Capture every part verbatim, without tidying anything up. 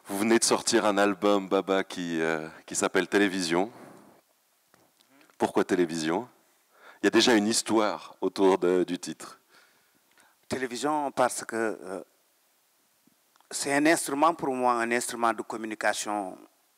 Vous venez de sortir un album, Baaba, qui, euh, qui s'appelle Télévision. Pourquoi Télévision? Il y a déjà une histoire autour de, du titre. Télévision parce que euh, c'est un instrument pour moi, un instrument de communication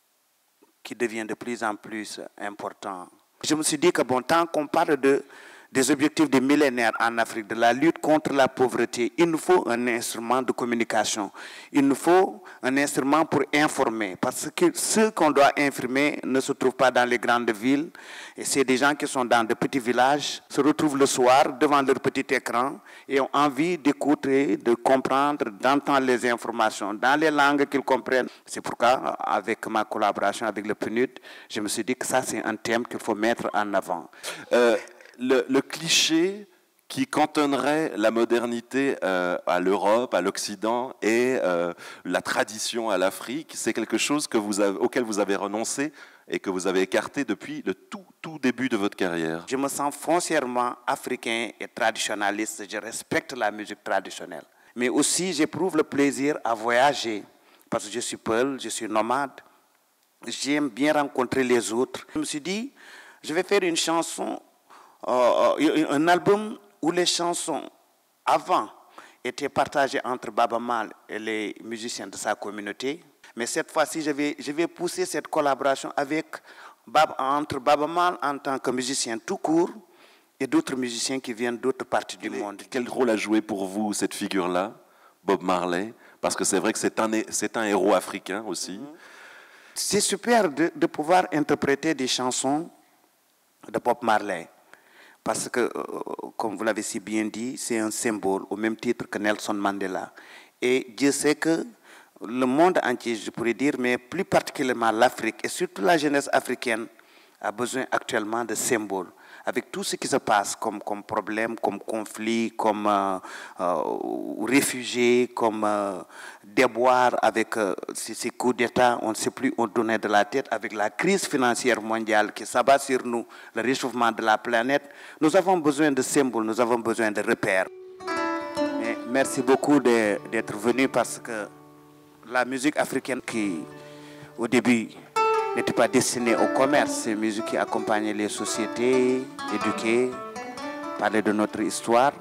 qui devient de plus en plus important. Je me suis dit que bon, tant qu'on parle de, des objectifs des millénaires en Afrique, de la lutte contre la pauvreté, il nous faut un instrument de communication. Il nous faut un instrument pour informer. Parce que ceux qu'on doit informer ne se trouvent pas dans les grandes villes. Et c'est des gens qui sont dans de petits villages, se retrouvent le soir devant leur petit écran et ont envie d'écouter, de comprendre, d'entendre les informations dans les langues qu'ils comprennent. C'est pourquoi, avec ma collaboration avec le P N U D, je me suis dit que ça, c'est un thème qu'il faut mettre en avant. Euh, le, le cliché qui cantonnerait la modernité euh, à l'Europe, à l'Occident et euh, la tradition à l'Afrique, c'est quelque chose que vous avez, auquel vous avez renoncé et que vous avez écarté depuis le tout, tout début de votre carrière. Je me sens foncièrement africain et traditionnaliste. Je respecte la musique traditionnelle. Mais aussi, j'éprouve le plaisir à voyager parce que je suis peul, je suis nomade. J'aime bien rencontrer les autres. Je me suis dit, je vais faire une chanson, euh, un album où les chansons avant étaient partagées entre Baaba Maal et les musiciens de sa communauté. Mais cette fois-ci, je vais, je vais pousser cette collaboration avec, entre Baaba Maal en tant que musicien tout court et d'autres musiciens qui viennent d'autres parties du monde. Quel rôle a joué pour vous cette figure-là, Bob Marley? Parce que c'est vrai que c'est un, c'est un héros africain aussi. Mm-hmm. C'est super de, de pouvoir interpréter des chansons de Bob Marley. Parce que, euh, comme vous l'avez si bien dit, c'est un symbole au même titre que Nelson Mandela. Et Dieu sait que le monde entier, je pourrais dire, mais plus particulièrement l'Afrique, et surtout la jeunesse africaine, a besoin actuellement de symboles. Avec tout ce qui se passe comme, comme problème, comme conflit, comme euh, euh, réfugiés, comme euh, déboire avec euh, ces, ces coups d'État, on ne sait plus où donner de la tête, avec la crise financière mondiale qui s'abat sur nous, le réchauffement de la planète, nous avons besoin de symboles, nous avons besoin de repères. Mais merci beaucoup d'être venu parce que la musique africaine qui, au début, n'était pas destinée au commerce, c'est une musique qui accompagnait les sociétés, éduquer, parler de notre histoire.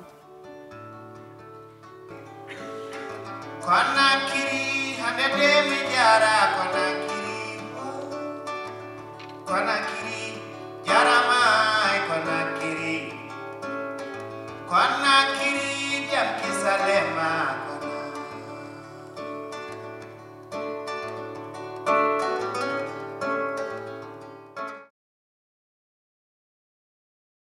Konakiri, Hadede Mijara, Konakiri, Konakiri, Yaramai, Konakiri, Konakiri, Diam Kisalema.